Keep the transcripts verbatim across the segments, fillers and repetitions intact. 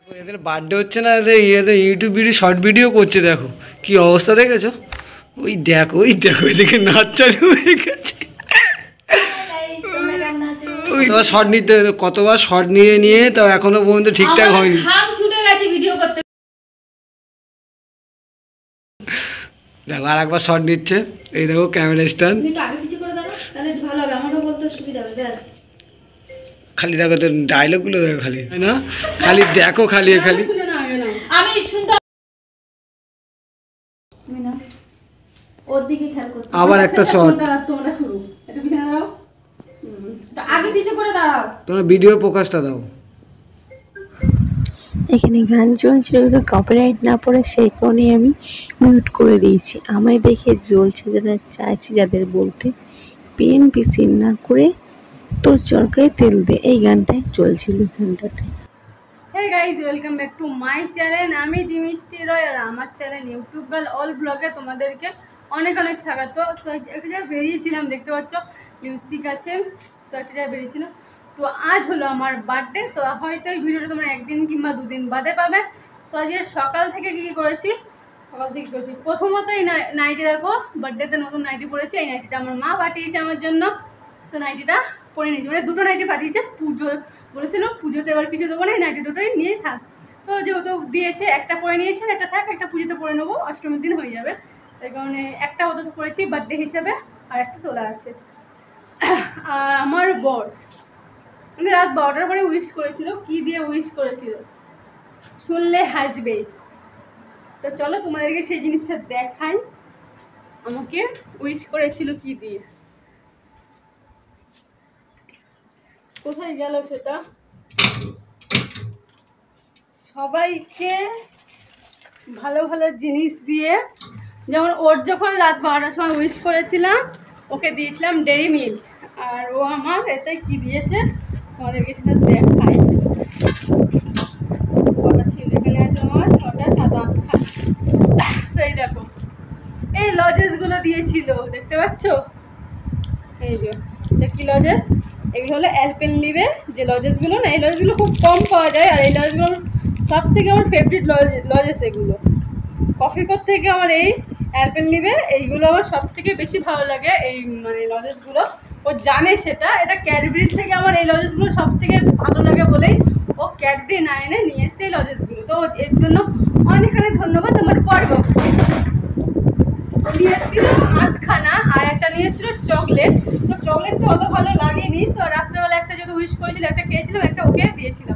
এদের বার্থডে হচ্ছে না, এদের ইয়েদের ইউটিউব ভিডিও শর্ট ভিডিও করছে, দেখো কি অবস্থা দেখেছো? ওই দেখো ওই দেখো এদিকে নাচ চালু হয়ে গেছে। কতবার শর্ট নিতে কতবার শর্ট নিয়ে নিয়ে তাও এখনো পর্যন্ত ঠিকঠাক হয়নি। দেখো আর একবার শর্ট নিচ্ছে, এই দেখো ক্যামেরা স্ট্যান্ড। খালি দেখো তো ডায়লগগুলো দেখো খালি, তাই না? খালি দেখো খালি খালি আবার একটা শর্ট। তোমরা ভিডিওর ফোকাসটা দাও। এখানে গান চলছিল, তো কপিরাইট না পড়ে সেই কারণে আমি মিউট করে দিয়েছি। আমায় দেখে জ্বলছে যারা চাইছি যাদের বলতে, পেন পিসিন না করে তোর চরকায় তেল দে, এই গানটাই চলছিল এখানটাতে। Hey guys, welcome back to my channel. আমি ডিমিষ্টি রয় আর আমার চ্যানেল ইউটিউব গার্ল অল ব্লগে তোমাদেরকে অনেক অনেক স্বাগত। তো একটা জায়গায় বেরিয়েছিলাম, দেখতে পাচ্ছ লিপস্টিক আছে, তো একটা জায়গায় বেরিয়েছিলাম। তো আজ হলো আমার বার্থডে, তো হয়তো এই ভিডিওটা তোমরা একদিন কিংবা দুদিন বাদে পাবে। তো আজকে সকাল থেকে কী কী করেছি, সকাল থেকে করেছি প্রথমত এই নাইটি, দেখো বার্থডেতে নতুন নাইটি পরেছি। এই নাইটিটা আমার মা পাঠিয়েছে আমার জন্য, তো নাইটিটা পরে নিয়েছি, মানে দুটো নাইটি পাঠিয়েছে। পুজো বলেছিল পুজোতে এবার কিছু দেবো না, এই নাইটি দুটোই নিয়েই থাক। তো যেহেতু দিয়েছে একটা পরে নিয়েছে, একটা থাক, একটা পুজোতে পরে নেবো, অষ্টমীর দিন হয়ে যাবে। তাই কারণে একটা হতে পরেছি বার্থডে হিসাবে, আর একটা তোলা আছে। আর আমার বর মানে রাত বারোটার পরে উইশ করেছিল, কি দিয়ে উইশ করেছিল শুনলে হাসবে। তো চলো তোমাদেরকে সেই জিনিসটা দেখাই, আমাকে উইশ করেছিল কি দিয়ে। কোথায় গেল সেটা? সবাইকে ভালো ভালো জিনিস দিয়ে, যেমন ওর যখন রাত বারোটার সময় উইশ করেছিলাম ওকে দিয়েছিলাম ডেরি মিল্ক, আর ও আমার এতে কি দিয়েছে তোমাদেরকে সেটা দেখাই। কটা ছিল এখানে, আছে আমার ছটা সাত আটটা। তো এই দেখো এই লজেসগুলো দিয়েছিল, দেখতে পাচ্ছ? এই যে এটা কি লজেস, এগুলো হলো অ্যালপেনলিবে যে লজেসগুলো না, এই লজেসগুলো খুব কম পাওয়া যায়। আর এই লজেসগুলো সব থেকে আমার ফেভারিট লজেস, এগুলো কফিকোর থেকে আমার এই অ্যালপেনলিবে এইগুলো আমার সব থেকে বেশি ভালো লাগে। এই মানে লজেসগুলো ও জানে সেটা, এটা ক্যাডবেরি থেকে আমার এই লজেসগুলো সব থেকে ভালো লাগে বলেই ও ক্যাডবেরি না এনে নিয়ে এসছে এই লজেসগুলো। তো এর জন্য অনেক অনেক ধন্যবাদ আমার পর্ব। নিয়ে এসেছিল আটখানা, আর একটা নিয়ে এসেছিল চকলেট। তো চকলেটটা অত ভালো লাগেনি, তো রাত্রেবেলা একটা যদি উইশ করেছিল একটা খেয়েছিলাম, একটা ওকে দিয়েছিলাম।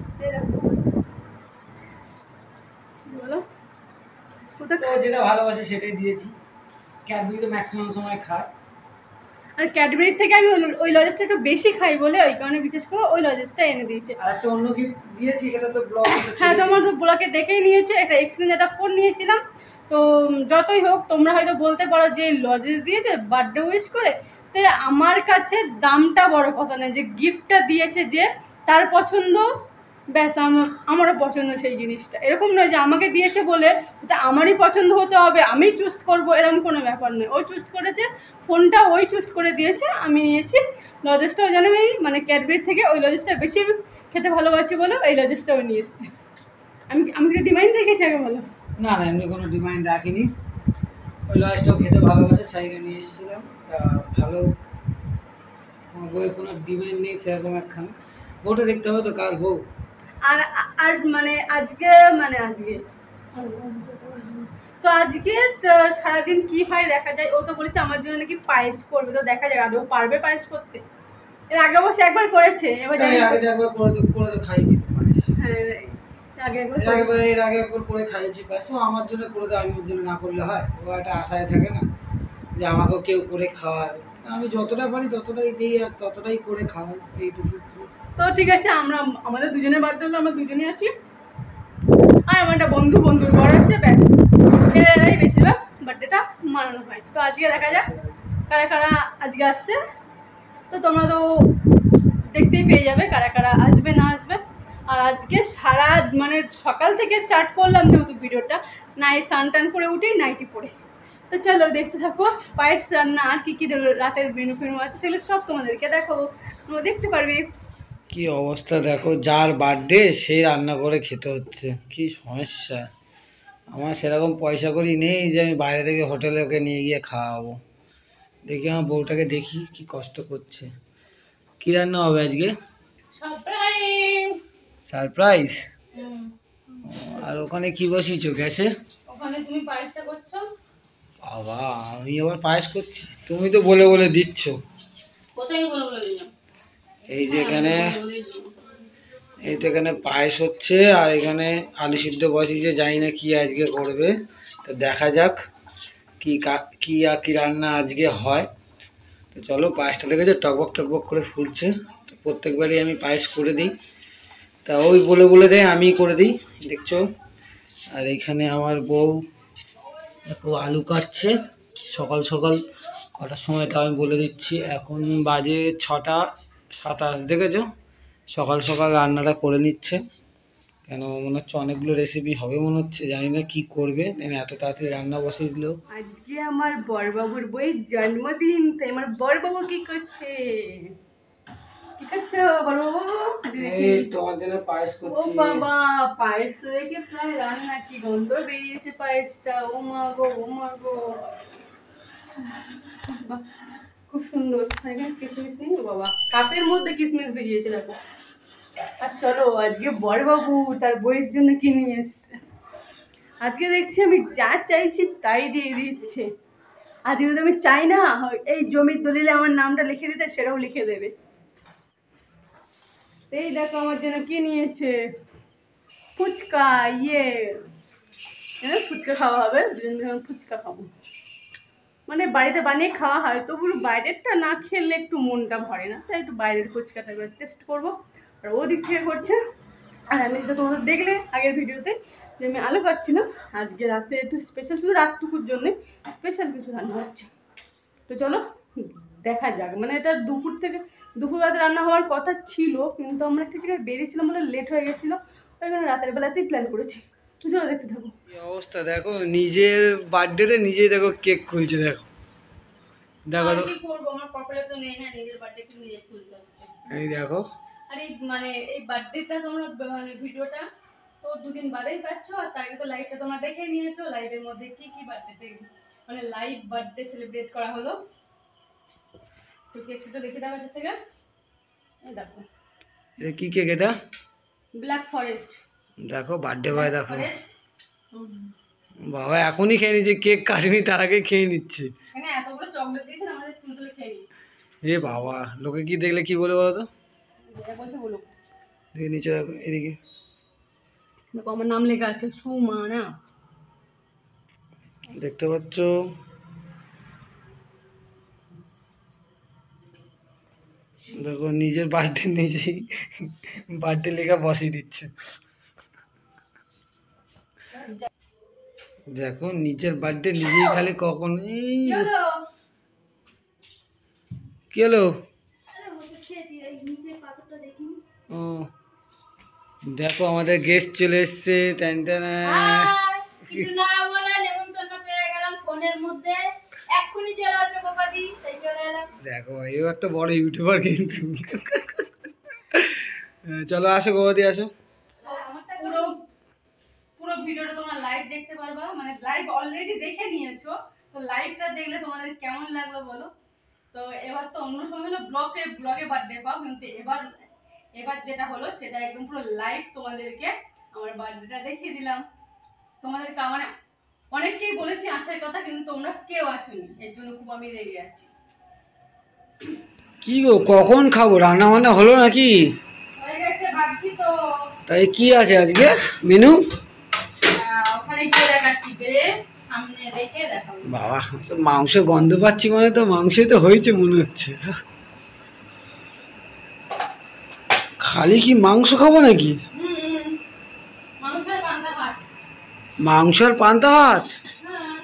বলো যেটা ভালোবাসে সেটাই দিয়েছি। ক্যাডবেরি তো ম্যাক্সিমাম সময় খায়, আর ক্যাডবেরি থেকে আমি ওই লজেসটা একটু বেশি খাই বলে ওই কারণে বিশেষ করে ওই লজেসটা এনে দিয়েছে। আর একটা অন্য গিফট দিয়েছি, সেটা তো ব্লগ। হ্যাঁ, তোমার তো ব্লগে দেখেই নিয়েছো, একটা এক্সচেঞ্জ একটা ফোন নিয়েছিলাম। তো যতই হোক তোমরা হয়তো বলতে পারো যে লজেস দিয়েছে বার্থডে উইশ করে, তো আমার কাছে দামটা বড় কথা না, যে গিফটটা দিয়েছে যে তার পছন্দ, ব্যাস আমার আমারও পছন্দ সেই জিনিসটা। এরকম নয় যে আমাকে দিয়েছে বলে এটা আমারই পছন্দ হতে হবে, আমি চুজ করব, এরকম কোনো ব্যাপার নয়। ও চুজ করেছে, ফোনটা ওই চুজ করে দিয়েছে, আমি নিয়েছি। লজেসটাও জানি আমি মানে ক্যাডবেরি থেকে ওই লজেসটা বেশি খেতে ভালোবাসি বলে এই লজেসটাও নিয়ে এসছি। আমি আমি কি ডিমান্ড রেখেছি আগে বলো? না না, এমনি কোনো ডিমান্ড রাখিনি। ওই লজটাও খেতে ভালোবাসে, সাইডে নিয়ে এসেছিলাম। তা ভালো, বইয়ের কোনো ডিমান্ড নেই সেরকম একখানে। বউটা দেখতে হবে তো কার বউ। আর আর মানে আজকে মানে আজকে তো আজকে সারাদিন কি হয় দেখা যায়। ও তো বলেছে আমার জন্য নাকি পায়েস করবে, তো দেখা যায় আদৌ পারবে পায়েস করতে। এর আগে অবশ্য একবার করেছে, এবার আগে একবার করে তো করে তো খাইছি পায়েস। হ্যাঁ, আগে একবার এর আগে একবার করে খাইয়েছি পায়েস। ও আমার জন্য করে দেয়, আমি ওর জন্য না করলে হয়? ও একটা আশায় থাকে না যে আমাকেও কেউ করে খাওয়াবে। আমি যতটা পারি ততটাই দিই আর ততটাই করে খাওয়াই, এইটুকু। তো ঠিক আছে, আমরা আমাদের দুজনের বার্থডে হলো, আমরা দুজনেই আছি। আর আমার একটা বন্ধু বন্ধুর ঘর আছে, ব্যাস এরাই বেশিরভাগ বার্থডেটা মানানো হয়। তো আজকে দেখা যাক কারা কারা আজকে আসছে, তো তোমরা তো দেখতেই পেয়ে যাবে কারা কারা আসবে না আসবে। আর আজকে সারা মানে সকাল থেকে স্টার্ট করলাম যেহেতু ভিডিওটা, নাইট স্নান টান করে উঠি নাইটি পরে। তো চলো দেখতে থাকো পায়েস রান্না আর কী কী রাতের মেনু ফেনু আছে সেগুলো সব তোমাদেরকে দেখাবো, তোমরা দেখতে পারবে। কি অবস্থা দেখো, যার বার্থডে সে রান্না করে খেতে হচ্ছে, কি সমস্যা। আমার সেরকম পয়সা করি নেই যে আমি বাইরে থেকে হোটেলে ওকে নিয়ে গিয়ে খাওয়াবো। দেখি আমার বউটাকে, দেখি কি কষ্ট করছে। কি রান্না হবে আজকে? সারপ্রাইজ। সারপ্রাইজ? আর ওখানে কি বসিয়েছো গ্যাসে? ওখানে তুমি পায়েসটা করছো। বাবা, আমি আবার পায়েস করছি? তুমি তো বলে বলে দিচ্ছ। কোথায় বলে বলে দিলাম? এই যে এখানে, এই তো এখানে পায়েস হচ্ছে, আর এখানে আলু সিদ্ধ বসিয়েছে, জানি না কি আজকে করবে। তো দেখা যাক কি কি আর কি রান্না আজকে হয়। তো চলো, পায়েসটা দেখেছো টকবক টকবক করে ফুটছে। তো প্রত্যেকবারই আমি পায়েস করে দিই, তা ওই বলে বলে দেয়, আমি করে দিই, দেখছো। আর এখানে আমার বউ দেখো আলু কাটছে সকাল সকাল। কটার সময় তা আমি বলে দিচ্ছি, এখন বাজে ছটা সাতাশ, দেখেছো। সকাল সকাল রান্নাটা করে নিচ্ছে, কেন মনে হচ্ছে অনেকগুলো রেসিপি হবে মনে হচ্ছে, জানি না কি করবে, এত তাড়াতাড়ি রান্না বসিয়ে দিল। আজকে আমার বড়বাবুর বইয়ের জন্মদিন, তাই আমার বড়বাবু কি করছে? কি করছো বড়বাবু? এই তোমার জন্য পায়েস ও করছি। বাবা, পায়েস দেখে প্রায় রান্না, কি গন্ধ বেরিয়েছে পায়েসটা। ও মা গো, ও মা গো, বাহ, খুব সুন্দর। এখানে কিসমিস নেই? ও বাবা, কাপের মধ্যে কিসমিস বেরিয়েছে দেখো। আর চলো, আজকে বড়বাবু তার বইয়ের জন্য কি নিয়ে এসছে। আজকে দেখছি আমি যা চাইছি তাই দিয়ে দিচ্ছে। আজকে যদি আমি চাই না এই জমির দলিলে আমার নামটা লিখে দিতে, সেটাও লিখে দেবে। এই দেখো আমার জন্য কি নিয়েছে, ফুচকা। ইয়ে ফুচকা খাওয়া হবে, দুজন দুজন ফুচকা খাবো। মানে বাড়িতে বানিয়ে খাওয়া হয়, তবু বাইরেরটা না খেলে একটু মনটা ভরে না, তাই একটু বাইরের ফুচকাটা একবার টেস্ট করবো। আর ও দিক থেকে করছে, আর আমি তো তোমাদের দেখলে আগের ভিডিওতে যে আমি আলু কাটছিলাম। আজকে রাতে একটু স্পেশাল, শুধু রাতটুকুর জন্যে স্পেশাল কিছু রান্না হচ্ছে। তো চলো দেখা যাক। মানে এটা দুপুর থেকে দুপুর রাতে রান্না হওয়ার কথা ছিল, কিন্তু আমরা একটা জায়গায় বেরিয়েছিলাম বলে লেট হয়ে গেছিলো, ওই জন্য রাতের বেলাতেই প্ল্যান করেছি। তো চলো দেখতে থাকো। কি অবস্থা দেখো, নিজের বার্থডেতে নিজেই দেখো কেক খুলছে, দেখো দেখো তো। কি করবো, আমার কপালে তো নেই না, নিজের বার্থডে কে নিজে খুলতে হচ্ছে। এই দেখো, আর এই মানে এই বার্থডেটা তোমরা মানে ভিডিওটা তো দুদিন বাদেই পাচ্ছ, আর তার আগে তো লাইভটা তোমরা দেখেই নিয়েছো। লাইভের মধ্যে কি কি বার্থডে মানে লাইভ বার্থডে সেলিব্রেট করা হলো। তো কেকটা দেখে দাও কাছে থেকে। এই দেখো, এটা কি কেক? এটা ব্ল্যাক ফরেস্ট। দেখো বার্থডে বয়, দেখো ফরেস্ট বাবা এখনই খেয়ে নিচ্ছে, কেক কাটেনি তার আগে খেয়ে নিচ্ছে। এখানে এতগুলো চকলেট দিয়েছেন, আমাদের ফুল তুলে খেয়ে নিই। এ বাবা, লোকে কি দেখলে কি বলে বলো তো? যেটা বলছে বলো। দেখে নিচে দেখো, এদিকে দেখো আমার নাম লেখা আছে সুমা, না দেখতে পাচ্ছ। দেখো নিজের বার্থডে নিজেই বার্থডে লেখা বসিয়ে দিচ্ছে। দেখো নিজের বার্থডে নিজেই খালি কখন এই কি হলো। ও দেখো আমাদের গেস্ট চলে এসছে। টান টান, কিছু না বলে নেমন্তন্ন পেয়ে গেলাম ফোনের মধ্যে, এক্ষুনি চলে আসো গোপাদি, তাই চলে এলাম। দেখো এও একটা বড় ইউটিউবার কিন্তু। চলো আসো গোপাদি, আসো। পুরো পুরো ভিডিওটা তোমরা লাইভ দেখতে পারবা, মানে লাইভ অলরেডি দেখে নিয়েছো, তো লাইভটা দেখলে তোমাদের কেমন লাগলো বলো। তো এবার তো অন্য সময় হলো ব্লগে ব্লগে বার্থডে পাও, কিন্তু এবার এবার যেটা হলো সেটা একদম পুরো লাইভ তোমাদেরকে আমার বার্থডেটা দেখিয়ে দিলাম। তোমাদেরকে মানে অনেককেই বলেছি আসার কথা, কিন্তু তোমরা কেউ আসোনি, এর জন্য খুব আমি রেগে আছি। কি গো কখন খাবো? রান্না বান্না হলো নাকি? হয়ে গেছে ভাবছি তো। তাই কি আছে আজকে মেনু? ওখানে গিয়ে দেখাচ্ছি, বেরে সামনে রেখে দেখাবো। বাবা মাংস গন্ধ পাচ্ছি, মানে তো মাংসই তো হয়েছে মনে হচ্ছে। খালি কি মাংস খাবো নাকি? হুম, মাংস আর পান্তা ভাত। মাংস আর পান্তা ভাত? হ্যাঁ।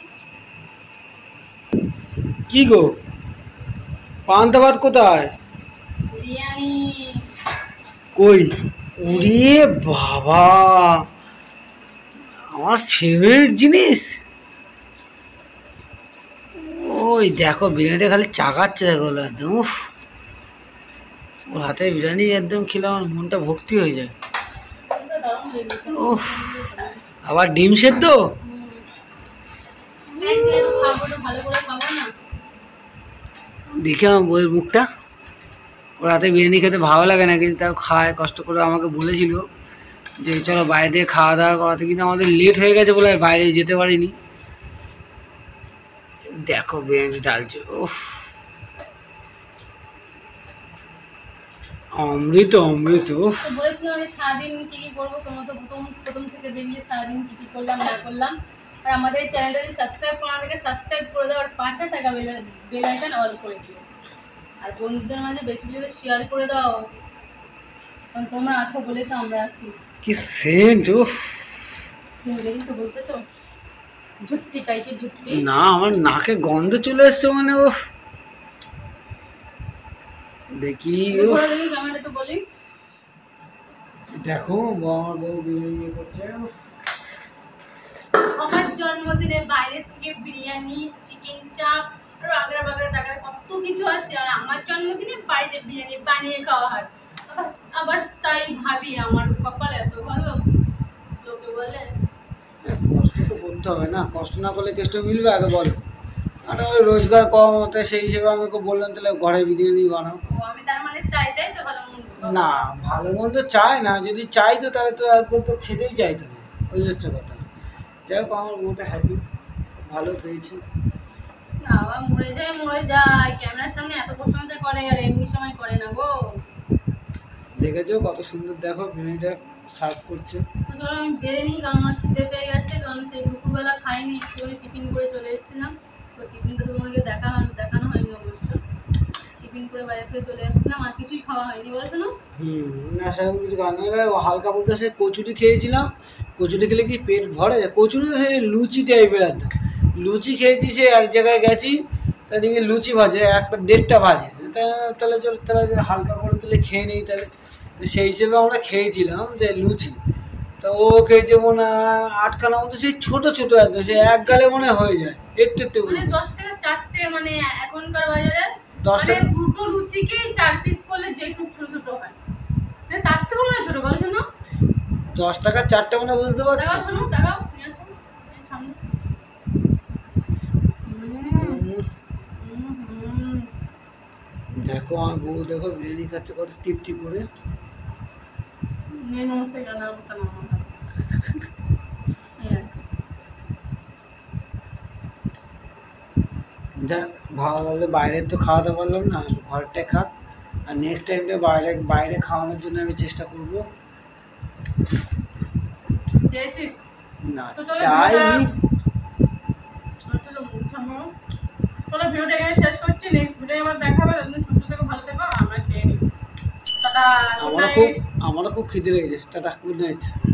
কি গো পান্তা ভাত কোথায়? বিরিয়ানি। কই? ওরে বাবা, আমার ফেভারিট জিনিস। ওই দেখো বিরিয়ানিটা খালি চাকাচ্ছে, দেখো একদম। উফ ওর হাতে বিরিয়ানি একদম খেলে আমার মনটা ভক্তি হয়ে যায়। দারুণ লেগেছে। ওহ, আবার ডিম সেদ্ধ। একদিন একটু খাবো, একটু ভালো করে খাবো না। দেখে আমার বইয়ের মুখটা, ওর হাতে বিরিয়ানি খেতে ভালো লাগে না, কিন্তু তাও খায় কষ্ট করে। আমাকে বলেছিল যে চলো বাইরে দিয়ে খাওয়া দাওয়া করাতে, কিন্তু আমাদের লেট হয়ে গেছে বলে আর বাইরে যেতে পারিনি। দেখো বিরিয়ানি ডালছে, ওহ অমৃত অমৃত। উফ। তো বলেছিলাম যে সারাদিন কি কি করবো, তোমার তো প্রথম প্রথম থেকে দেখলে সারাদিন কি কি করলাম না করলাম। আর আমাদের চ্যানেলটা যদি সাবস্ক্রাইব করা থাকে সাবস্ক্রাইব করে দাও, আর পাশে থাকা বেল বেল আইকন অল করে দিও, আর বন্ধুদের মাঝে বেশি বেশি করে শেয়ার করে দাও, কারণ তোমরা আছো বলে তো আমরা আছি। কি সেন্ট! উফ সিঙ্গেলি তো বলতেছো ঝুট্টি কাইকে ঝুট্টি। না, আমার নাকে গন্ধ চলে এসছে মানে। উফ দেখি, উফ। ঘোরা দেখি ক্যামেরাটা একটু বলি। দেখো আমার বউ বিরিয়ানি করছে। উফ। আমার জন্মদিনে বাইরে থেকে বিরিয়ানি, চিকেন চাপ, আর আগরা বাগরা টাকার কত কিছু আছে, আর আমার জন্মদিনে বাড়িতে বিরিয়ানি বানিয়ে খাওয়া হয়। আবার- আবার তাই ভাবি আমার কপাল এত ভালো, লোকে বলে। কষ্ট তো করতে হবে না, কষ্ট না করলে কেষ্ট মিলবে আগে বলো। আর ওই রোজগার কম হতে, সেই হিসেবে আমাকে বললেন তাহলে ঘরে বিরিয়ানি বানাও। ও আমি তার মানে চাই তাই তো ভালো মন্দ। না, ভালো মন্দ চাই না, যদি চাইতো তাহলে তো একবার তো খেতেই চাইতো না, ওই হচ্ছে কথা। যাই হোক, আমার বউটা হ্যাপি, ভালো পেয়েছি। না আবার মরে যায় মরে যায়, ক্যামেরার সামনে এত প্রশংসা করে আর এমনি সময় করে না গো। দেখেছো কত সুন্দর, দেখো বিরিয়ানিটা সার্ভ করছে। তো ধরো আমি বেড়ে নিই, কারণ আমার খিদে পেয়ে গেছে, কারণ সেই দুপুরবেলা খাইনি, একটু করে টিফিন করে চলে এসেছিলাম। তো টিফিনটা তো তোমাকে দেখা দেখানো হয়নি অবশ্য, টিফিন করে বাইরে থেকে চলে এসেছিলাম, আর কিছুই খাওয়া হয়নি বলো শোনো। হুম, না সেরকম কিছু খাওয়া না, হালকা ফুলকা সে কচুরি খেয়েছিলাম। কচুরি খেলে কি পেট ভরে যায়? কচুরি তো সে লুচি টাইপের একদম। লুচি খেয়েছি, সে এক জায়গায় গেছি, তাদেরকে লুচি ভাজে একটা দেড়টা ভাজে, তা- তাহলে চল তাহলে হালকা করে তাহলে খেয়ে নিই তাহলে। তো সেই হিসেবে আমরা খেয়েছিলাম যে লুচি। তো ও খেয়েছে মনে হয় আটখানা মতো, সেই ছোট ছোট একদম, সে এক গালে মনে হয় হয়ে যায় একটু একটু মানে করে। দশ টাকা চারটে, মানে এখনকার বাজারে দশ মানে টাকা দুটো লুচিকে চার পিস করলে যেটুক ছোট ছোট হয়, মানে তার থেকেও মনে হয় ছোট, বলো শোনো। দশ টাকার চারটে মানে বুঝতে পারছি। টাকাও শোনো, টাকাও নিয়ে আসো এই সামনে। হুম, উম, হুম, হুম। দেখো আমার বউ, দেখো বিরিয়ানি খাচ্ছে কত তৃপ্তি করে। নিয়ে নমস্তে গানা কেন আমার দেখ, ভালো লাগলে বাইরে তো খাওয়াতে পারলাম না, ঘরটায় খাক। আর নেক্সট টাইমটা বাইরে বাইরে খাওয়ানোর জন্য আমি চেষ্টা করব। চেয়েছি না তো চলো চাইনি। চলো থামো, চলো ভিডিওটা এখানে শেষ করছি, নেক্সট ভিডিও আবার দেখা হবে। তুমি সুস্থ থেকো, ভালো থেকো, আমরা খেয়ে নিই। টাটা, গুড আমারও খুব নাইট। আমারও খুব খিদে লেগেছে। Tata, good night.